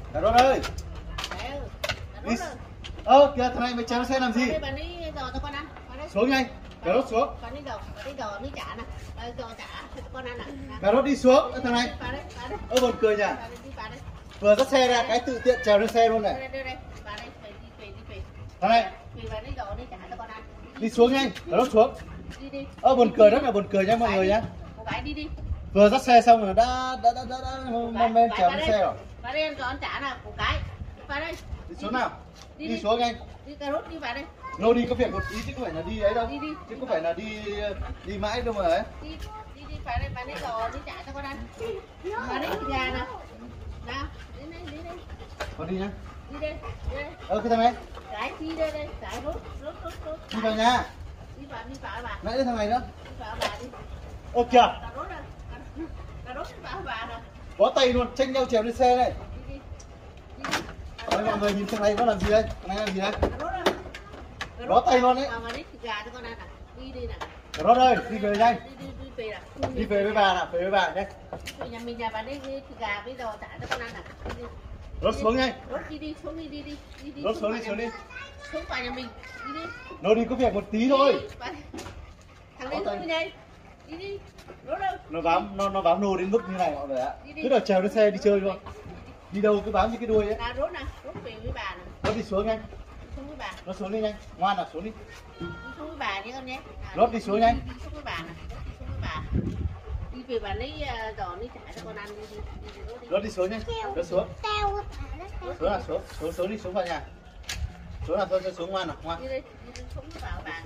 Cà rốt ơi. Đi. Kìa thằng này mày trèo xe làm gì? Bạn đi giò cho con ăn. Xuống nhanh. Cà rốt xuống. Bạn đi giò nước chả nè. Giò chả cho con ăn nè. Cà rốt đi xuống thằng này. Buồn cười nhỉ. Vừa dắt xe ra cái tự tiện trèo lên xe luôn này. Thằng này. Đi xuống nhanh. Cà rốt xuống. Buồn cười, rất là buồn cười nha mọi người nhá. Vừa dắt xe xong rồi đã mong men trèo lên xe rồi. Vào đây ăn cho ăn chả nào, củ cái. Vào đây. Đi xuống nào. Đi xuống nhanh. Đi cà rốt đi vào đây. Lô đi có việc một tí chứ không phải là đi ấy đâu. Đi. Chứ không phải là đi mãi đâu mà ấy. Đi vào đây, bán đấy giò đi chả cho con ăn. Bán đấy thịt gà nào. Nào, đi đây. Con đi nhá. Đi đây. Cái thằng này. Cái đi đây, cái rốt. Đi vào nhà. Đi vào bà. Nãy thằng này nữa. Đi vào bà đi. Kìa. Cà rốt à. Cà rốt đi vào bà nè. Có tay luôn, tranh nhau trèo lên xe này. Đi. Đấy, mọi người nhìn thằng này nó làm gì đây? Thằng này làm gì đây? Cà rốt à. Bó tay luôn đấy. Vào bán đấy thịt gà cho con ăn à. Đi nè. Cà rốt ơi, đi về nhanh. Đi về nè. Đi về với bà nè, về với bà nhé. Nhà mình bán đấy thịt gà với giò chả cho con ăn à. Rốt xuống nhanh. Rốt đi, xuống đi. Rốt xuống đi. Xuống vào nhà mình. Đi. Nó đi có việc một tí thôi. Thằng đấy xuống đi đây. Đi. Rốt đâu? Nó bám nô đến mức như này mọi người ạ. Cứ đòi trèo lên xe đi chơi luôn. Đi đâu cứ bám như cái đuôi ấy. Là rốt nè, rốt về với bà nè. Nó đi xuống nhanh. Đi xuống với bà. Nó xuống đi nhanh. Ngoan nào xuống đi. Đi xuống với bà nhé con nhé. Rốt đi xuống nhanh. Đi xuống với bà nè. Đi xuống với bà. Đi về bà lấy giò lấy chả cho con ăn đi. Rốt đi xuống nhanh. Rốt xuống. Xuống đi, xuống vào nhà. Xuống nào thôi, xuống ngoan nào, ngoan. Đi đi xuống vào bà.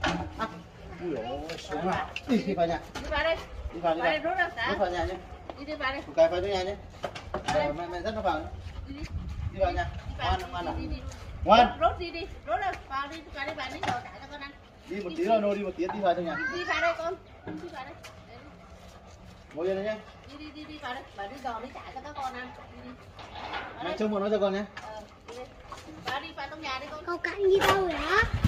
Ui dồi, xuống nào. Đi vào nhà. Đi vào đây. Đi vào đây rốt đâu Rốt vào nhà nhé. Đi vào đây. Cài vào trong nhà nhé. Mẹ dắt nó vào nhé. Đi vào nhà. Ngoan nào. Ngoan. Rốt đi. Rốt đâu. Vào đi bà lấy giò chả cho con ăn. Đi một tí rồi, nô đi một tí, đi vào trong nhà. Đi vào đây con. Đi vào đây. Ngồi yên đấy nhé. Đi vào đây. Bà đi giò lấy chả cho các con ăn. Đi. Mẹ trông một nó cho con nhé. Đi. Vào trong nhà đi con. Cậu cắn gì đâu vậy?